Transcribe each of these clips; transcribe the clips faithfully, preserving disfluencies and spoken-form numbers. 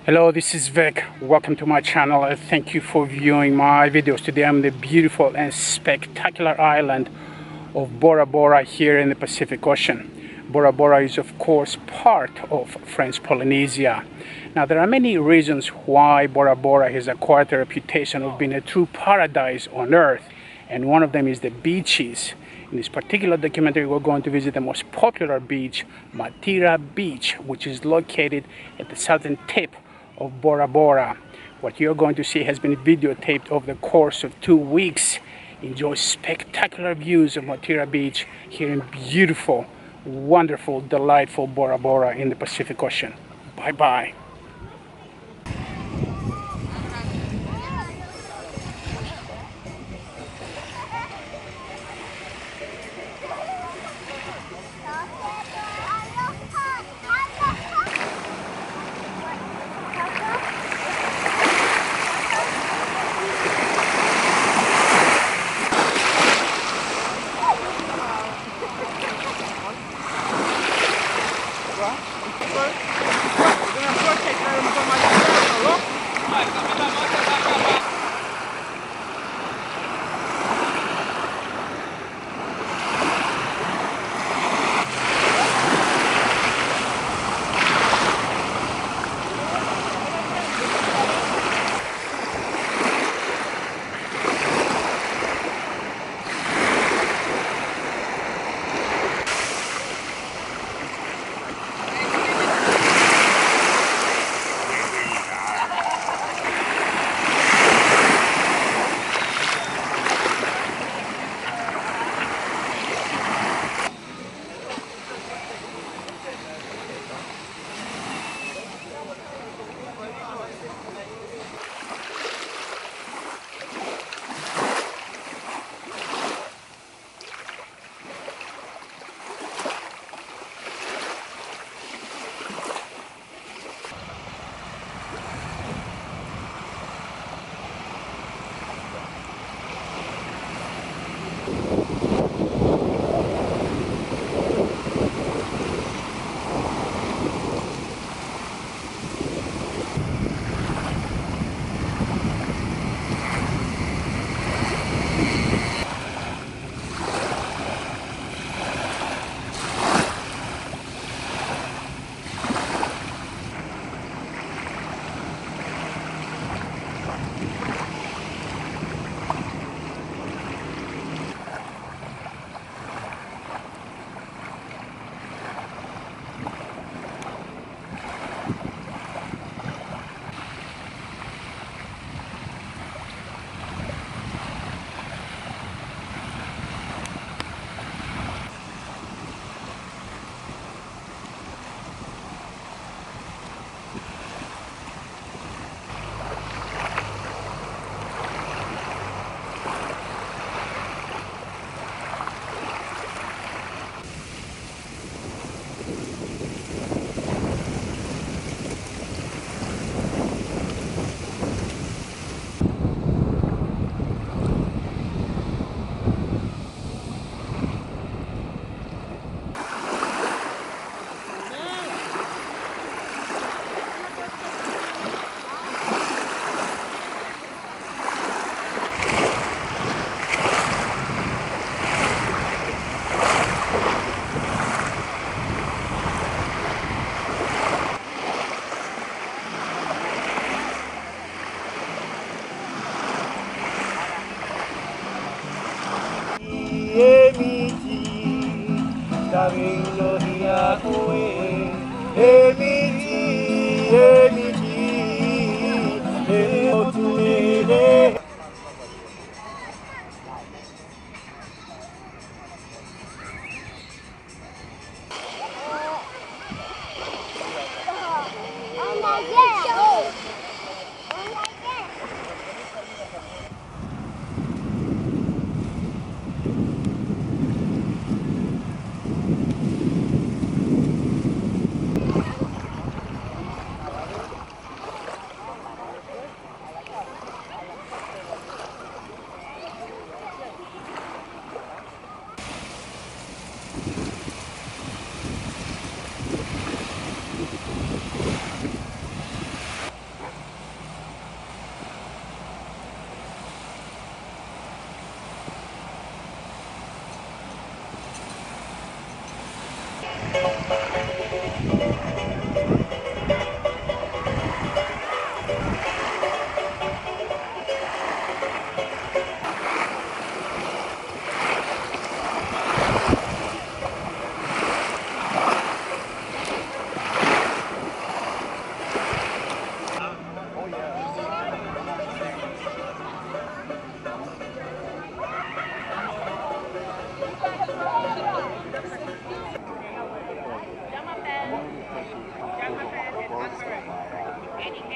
Hello, this is Vic. Welcome to my channel and thank you for viewing my videos. Today I'm in the beautiful and spectacular island of Bora Bora here in the Pacific Ocean. Bora Bora is of course part of French Polynesia. Now there are many reasons why Bora Bora has acquired a reputation of being a true paradise on earth, and one of them is the beaches. In this particular documentary, we're going to visit the most popular beach, Matira Beach, which is located at the southern tip of Bora Bora. What you're going to see has been videotaped over the course of two weeks. Enjoy spectacular views of Matira Beach here in beautiful, wonderful, delightful Bora Bora in the Pacific Ocean. Bye bye.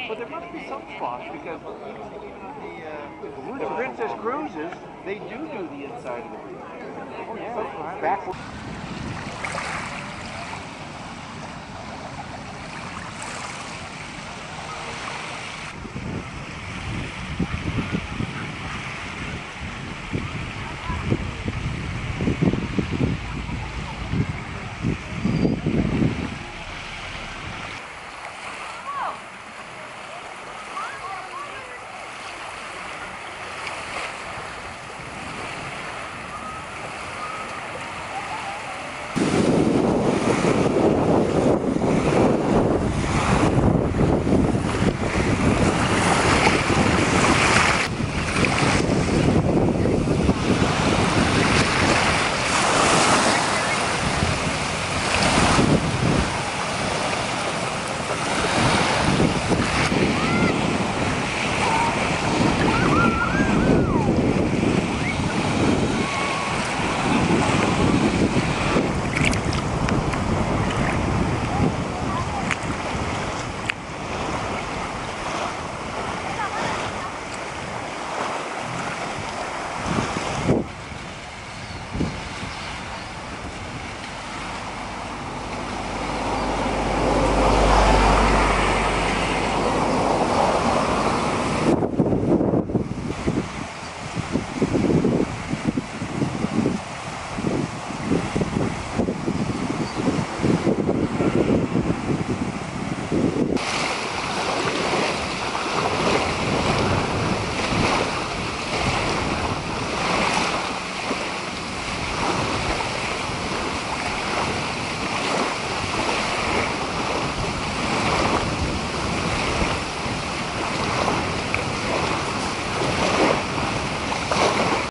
But there must be some spots because even, even on the, uh, the Princess cruises, they do do the inside of the reef. Oh yeah, backward.